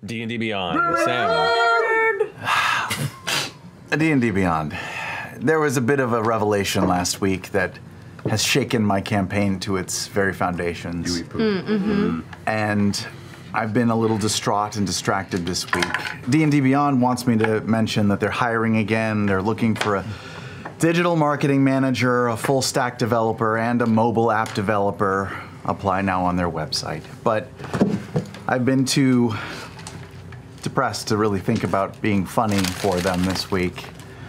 D&D Beyond with Sam. D&D Beyond. There was a bit of a revelation last week that has shaken my campaign to its very foundations. And I've been a little distraught and distracted this week. D&D Beyond wants me to mention that they're hiring again. They're looking for a digital marketing manager, a full stack developer, and a mobile app developer. Apply now on their website. But I've been too depressed to really think about being funny for them this week.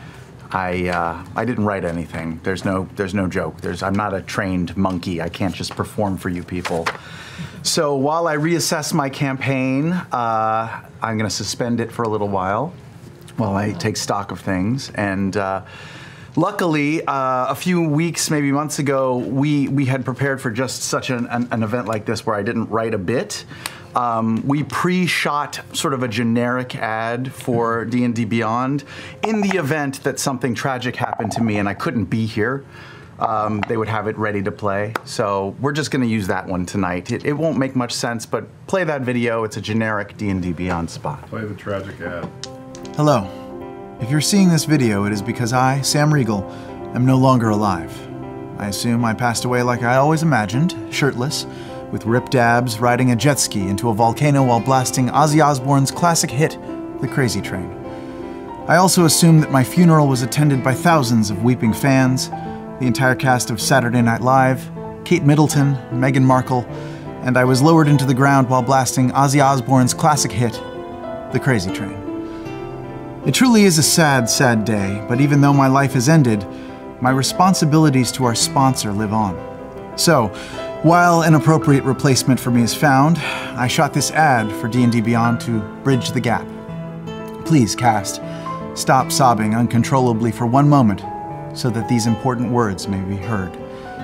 I didn't write anything. There's no joke. I'm not a trained monkey. I can't just perform for you people. So while I reassess my campaign, I'm going to suspend it for a little while I take stock of things. And luckily, a few weeks, maybe months ago, we had prepared for just such an event like this where I didn't write a bit. We pre-shot sort of a generic ad for D&D Beyond in the event that something tragic happened to me and I couldn't be here. They would have it ready to play. So we're just going to use that one tonight. It won't make much sense, but play that video. It's a generic D&D Beyond spot. Play the tragic ad. Hello. If you're seeing this video, it is because I, Sam Riegel, am no longer alive. I assume I passed away like I always imagined, shirtless, with ripped abs, riding a jet ski into a volcano while blasting Ozzy Osbourne's classic hit, The Crazy Train. I also assume that my funeral was attended by thousands of weeping fans, the entire cast of Saturday Night Live, Kate Middleton, Meghan Markle, and I was lowered into the ground while blasting Ozzy Osbourne's classic hit, The Crazy Train. It truly is a sad, sad day, but even though my life has ended, my responsibilities to our sponsor live on. So, while an appropriate replacement for me is found, I shot this ad for D&D Beyond to bridge the gap. Please, cast, stop sobbing uncontrollably for one moment so that these important words may be heard.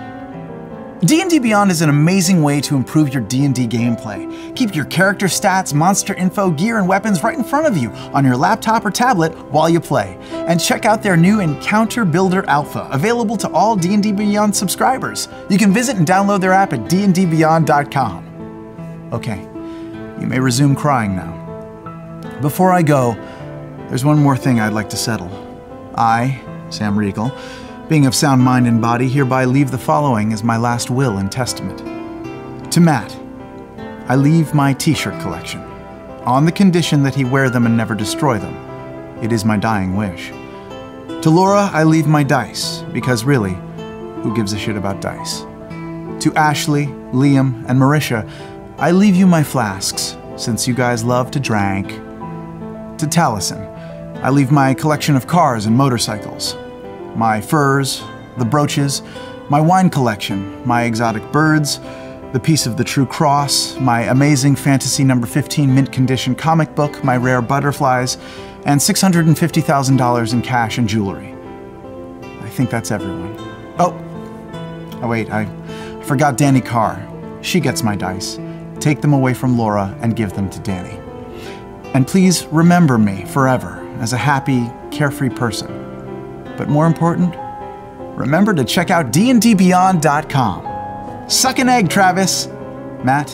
D&D Beyond is an amazing way to improve your D&D gameplay. Keep your character stats, monster info, gear, and weapons right in front of you on your laptop or tablet while you play. And check out their new Encounter Builder Alpha, available to all D&D Beyond subscribers. You can visit and download their app at dndbeyond.com. Okay, you may resume crying now. Before I go, there's one more thing I'd like to settle. I, Sam Riegel, being of sound mind and body, hereby leave the following as my last will and testament. To Matt, I leave my t-shirt collection, on the condition that he wear them and never destroy them. It is my dying wish. To Laura, I leave my dice, because really, who gives a shit about dice? To Ashley, Liam, and Marisha, I leave you my flasks, since you guys love to drank. To Taliesin, I leave my collection of cars and motorcycles. My furs, the brooches, my wine collection, my exotic birds, the piece of the True Cross, my amazing Fantasy No. 15 mint condition comic book, my rare butterflies, and $650,000 in cash and jewelry. I think that's everyone. Oh wait, I forgot Danny Carr. She gets my dice. Take them away from Laura and give them to Danny. And please remember me forever as a happy, carefree person. But more important, remember to check out dndbeyond.com. Suck an egg, Travis. Matt,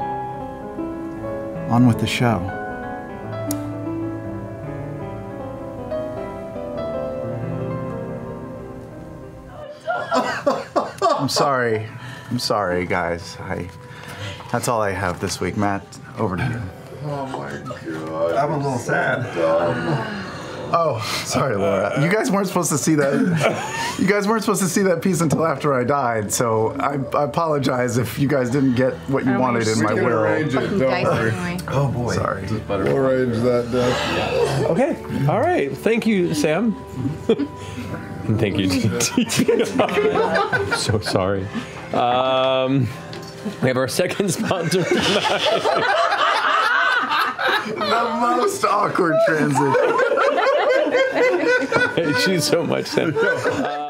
on with the show. I'm sorry, guys. That's all I have this week. Matt, over to you. Oh my god. I'm a little sad. Oh, sorry, Laura. You guys weren't supposed to see that. You guys weren't supposed to see that piece until after I died. So I apologize if you guys didn't get what you wanted in my will. Arrange it, don't worry. Oh boy. Sorry. We'll arrange that death. Okay, all right. Thank you, Sam. And thank you, D&D. I'm so sorry. We have our second sponsor tonight. The most awkward transition. I hate you so much, Sam.